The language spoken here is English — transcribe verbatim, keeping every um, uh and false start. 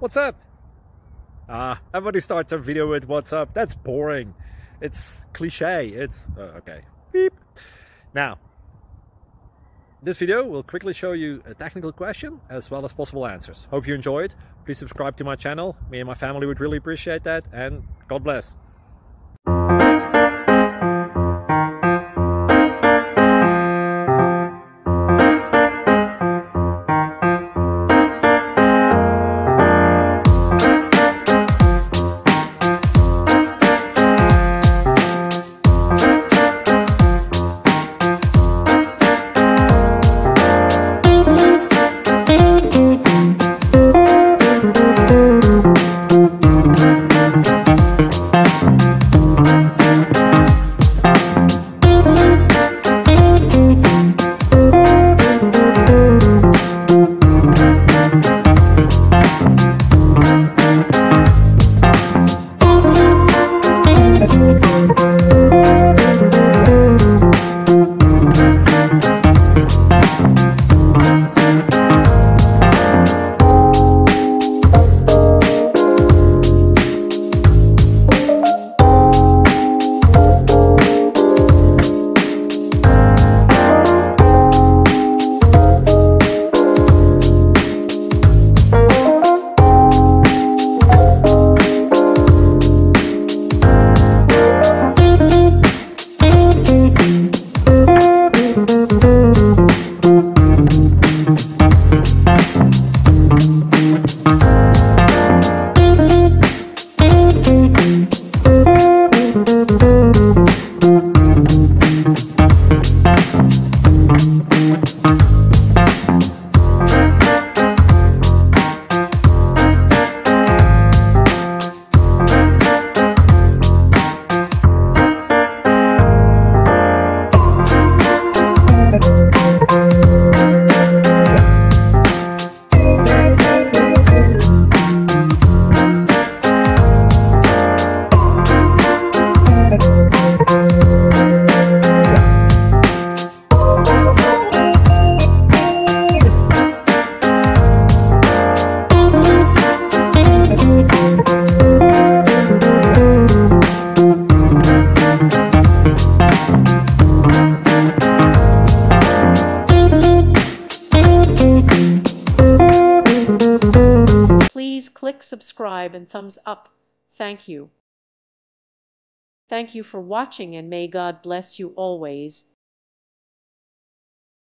What's up? Ah, everybody starts a video with what's up. That's boring. It's cliche. It's uh, okay. Beep. Now, this video will quickly show you a technical question as well as possible answers. Hope you enjoyed. Please subscribe to my channel. Me and my family would really appreciate that, and God bless. Please click subscribe and thumbs up. Thank you. Thank you for watching, and may God bless you always.